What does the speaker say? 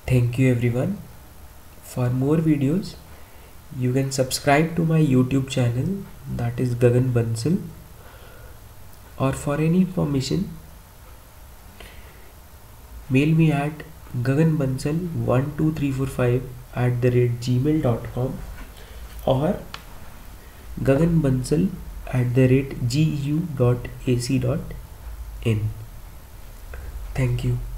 Thank you everyone. For more videos, you can subscribe to my YouTube channel, that is Gagan Bansal, or for any information, mail me at gaganbansal12345 @gmail.com or gaganbansal@gu.ac.in. Thank you.